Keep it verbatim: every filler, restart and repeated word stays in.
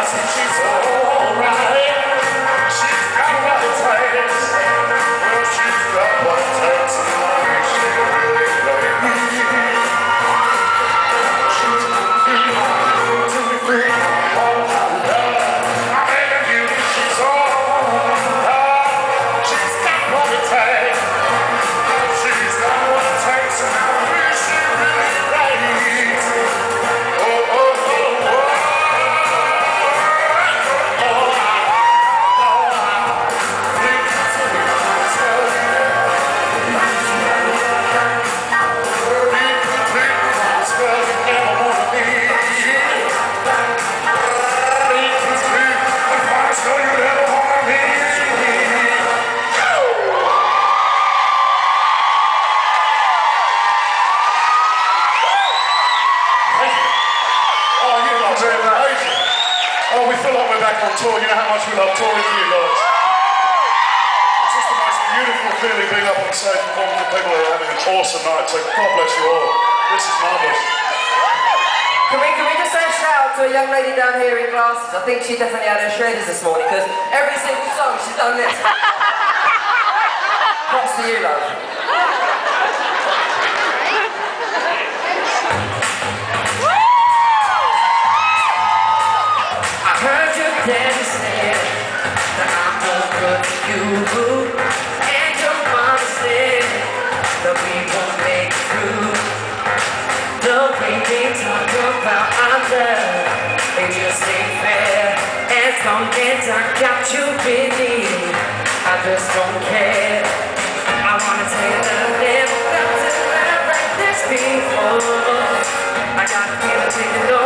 Oh, we feel like we're back on tour. You know how much we love touring for you guys. It's just the most beautiful feeling being up on stage performing for people who are having an awesome night. So God bless you all. This is marvellous. Can we, can we just say a shout out to a young lady down here in glasses? I think she definitely had her shredders this morning because every single song she's done this. Props to you, love. Daddy said that I'm no good to you, and your mama said that we won't make it through. The way they talk about our love, it just ain't fair. As long as I got you with me, I just don't care. I wanna tell you that I've never felt it like this before. I got a feeling taking over.